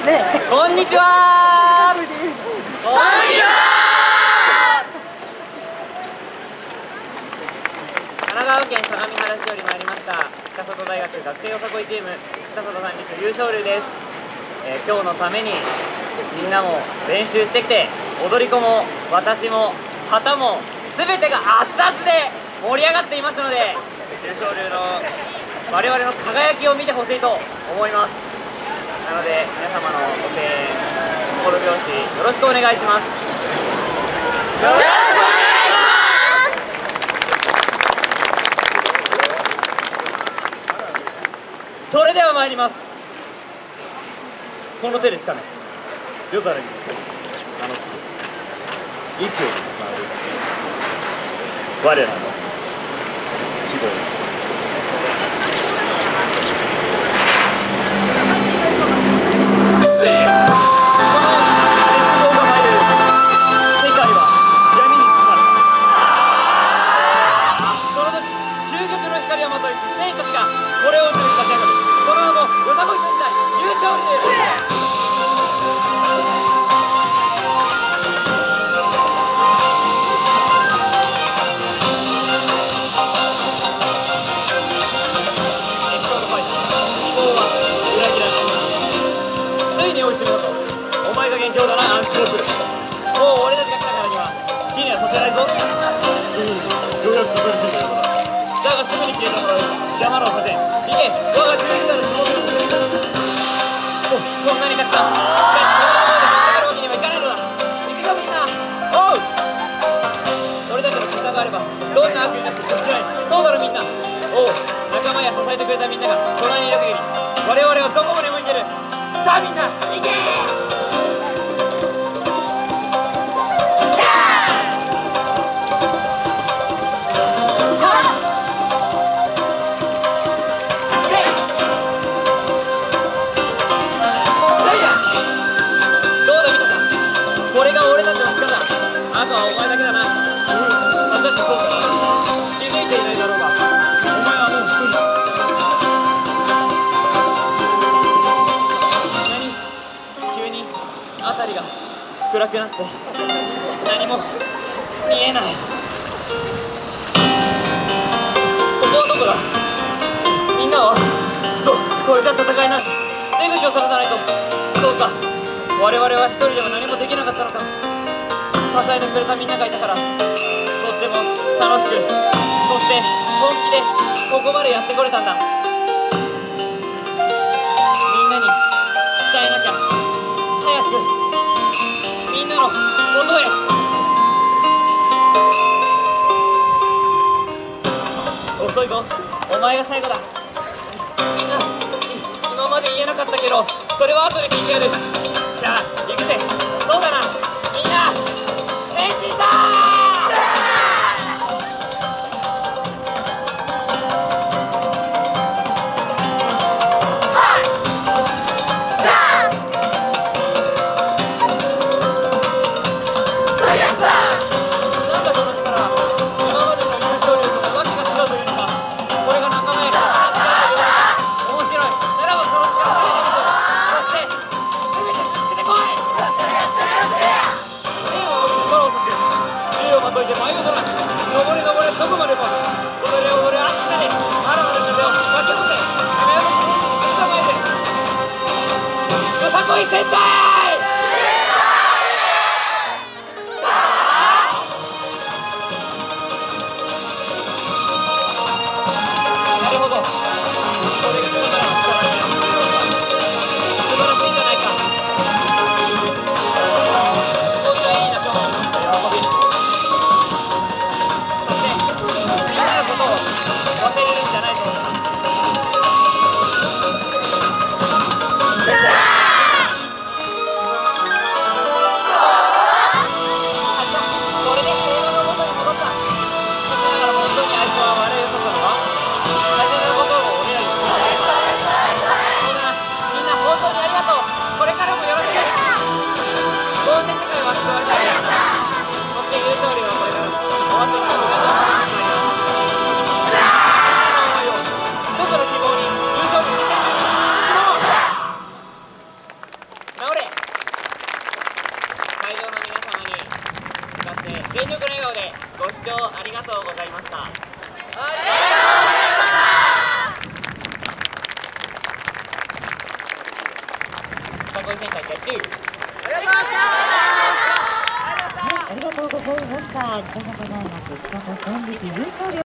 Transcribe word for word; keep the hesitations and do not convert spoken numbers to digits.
こんにちは。こんにちは。神奈川県相模原市より参りました北里大学学生よさこいチーム北里三陸優勝竜です。えー、今日のためにみんなも練習してきて、踊り子も私も旗も全てが熱々で盛り上がっていますので、優勝竜の我々の輝きを見てほしいと思います。なので皆様のご声援心拍子よろしくお願いします。よろしくお願いします。それでは参ります。この手ですかね。夜空にあの月息を重なる我らの希望。お前が元凶だな、アンチロープ。もう俺たちが来たからには好きにはさせないぞ。うん、ようやくたどり着いたようだ。だがすぐに消えたもの邪魔のさせん。行け、我が十字架の相撲。お、こんなにたくさん。しかしこんなところで戦うわけにはいかないのだ。行くぞみんな。おう。俺たちの絆があればどんな悪になってもしない。そうだろみんな。おう、仲間や支えてくれたみんなが隣にいる限り我々はどこまでも行ける。さあみんな行けー。あとはお前だけだな。うん、果たしてそうか。気づいていないだろうが、お前はもう一人だ。何？急に辺りが暗くなって何も見えない。ここはどこだ？みんなはそう、これじゃ戦えない。出口を探さないと。そうか、我々は一人では何もできなかったのか。支えてくれたみんながいたから、とっても楽しく、そして本気でここまでやってこれたんだ。みんなに伝えなきゃ。早くみんなの元へ。遅いぞ、お前が最後だ。みんな今まで言えなかったけど、それは後で聞いてやる。じゃあ行くぜ。そうだな、みんな変身だー。なんだこの力。今までの優勝力とわけが違うというのか。これが仲間への力だよ。面白い。ならばその力を見てみる。そして全てぶつけてこい。まといて舞い踊らん。登れ登れどこまでも。踊れ踊れ熱くなれ。まだまだ風を巻き起こせ。雨宿りみんな前でよさこい戦隊。さあなるほど、これが君からの力だよ。素晴らしいんじゃないか。こんないい仲間を持った喜び、忘れるんじゃないぞ。 で全力の笑顔でご視聴ありがとうございました。ありがとうございました。さあ、ごいセンターキャッシュ。 ありがとうございました。北里大学草加線引優勝。